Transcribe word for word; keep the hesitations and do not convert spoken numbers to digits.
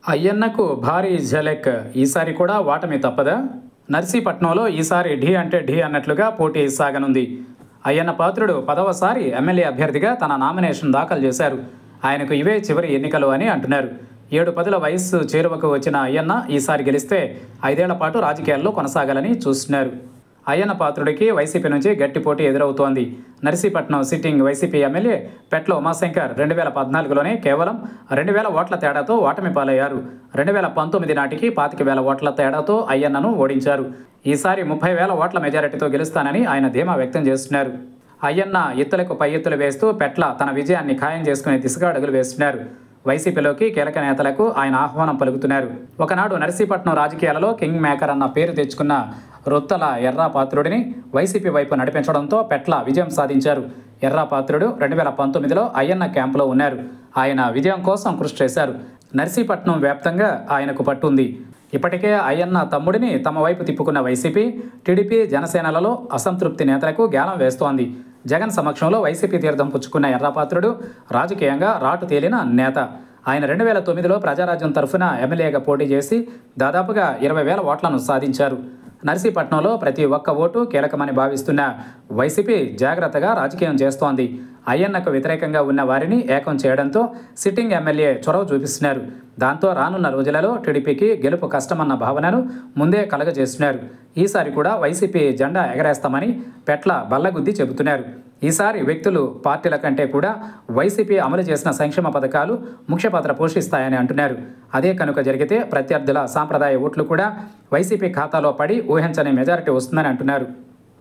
అయ్యన్నకు భారీ ఝలక్. ఈసారి కూడా ఓటమి తప్పదా? నర్సీపట్నంలో ఈసారి ఢీ అంటే ఢీ అన్నట్లుగా పోటీ సాగనుంది. అయ్యన్న పాత్రుడు పదవసారి ఎమ్మెల్యే అభ్యర్థిగా తన నామినేషన్ దాఖలు చేశారు. ఆయనకు ఇవే చివరి ఎన్నికలు అని అంటున్నారు. ఏడు పదుల వయస్సు చేరువకు వచ్చిన అయ్యన్న ఈసారి గెలిస్తే ఐదేళ్ల పాటు రాజకీయాల్లో కొనసాగాలని చూస్తున్నారు. అయ్యన్న పాత్రుడికి వైసీపీ నుంచి గట్టి పోటీ ఎదురవుతోంది. Narsipatnam sitting YCP MLA Petla Umashankar రెండు వేల పద్నాలుగులోనే కేవలం రెండు వేల ఓట్ల తేడాతో ఓటమి పాలయ్యారు. రెండు వేల పంతొమ్మిది నాటికి పాతిక వేల ఓట్ల తేడాతో అయ్యన్నను ఓడించారు. ఈసారి ముప్పై వేల ఓట్ల మెజారిటీతో గెలుస్తానని ఆయన ధీమా వ్యక్తం చేస్తున్నారు. అయ్యన్న ఎత్తులకు పై ఎత్తులు వేస్తూ పెట్ల తన విజయాన్ని ఖాయం చేసుకునే దిశగా అడుగులు వేస్తున్నారు. వైసీపీలోకి కీలక నేతలకు ఆయన ఆహ్వానం పలుకుతున్నారు. ఒకనాడు నర్సీపట్నం రాజకీయాలలో కింగ్ మేకర్ అన్న పేరు తెచ్చుకున్న రొత్తల ఎర్రాపాత్రుడిని వైసీపీ వైపు నడిపించడంతో పెట్ల విజయం సాధించారు. ఎర్రాపాత్రుడు రెండు వేల పంతొమ్మిదిలో అయ్యన్న క్యాంపులో ఉన్నారు. ఆయన విజయం కోసం కృషి చేశారు. నర్సీపట్నం వ్యాప్తంగా ఆయనకు పట్టుంది. ఇప్పటికే అయ్యన్న తమ్ముడిని తమ వైపు తిప్పుకున్న వైసీపీ, టీడీపీ, జనసేనలలో అసంతృప్తి నేతలకు గేలం వేస్తోంది. జగన్ సమక్షంలో వైసీపీ తీర్థం పుచ్చుకున్న ఎర్రాపాత్రుడు రాజకీయంగా రాటు తేలిన నేత. ఆయన రెండు వేల తొమ్మిదిలో ప్రజారాజ్యం తరఫున ఎమ్మెల్యేగా పోటీ చేసి దాదాపుగా ఇరవై వేల ఓట్లను సాధించారు. నర్సీపట్నంలో ప్రతి ఒక్క ఓటు కీలకమని భావిస్తున్న వైసీపీ జాగ్రత్తగా రాజకీయం చేస్తోంది. అయ్యన్నకు వ్యతిరేకంగా ఉన్న వారిని ఏకం చేయడంతో సిట్టింగ్ ఎమ్మెల్యే చొరవ చూపిస్తున్నారు. దాంతో రానున్న రోజులలో టీడీపీకి గెలుపు కష్టమన్న భావనను ముందే కలగజేస్తున్నారు. ఈసారి కూడా వైసీపీ జెండా ఎగరేస్తామని పెట్ల బల్లగుద్ది చెబుతున్నారు. ఈసారి వ్యక్తులు, పార్టీల కంటే కూడా వైసీపీ అమలు చేసిన సంక్షేమ పథకాలు ముఖ్య పాత్ర పోషిస్తాయని అంటున్నారు. అదే కనుక జరిగితే ప్రత్యర్థుల సాంప్రదాయ ఓట్లు కూడా వైసీపీ ఖాతాలో పడి ఊహించని మెజారిటీ వస్తుందని అంటున్నారు.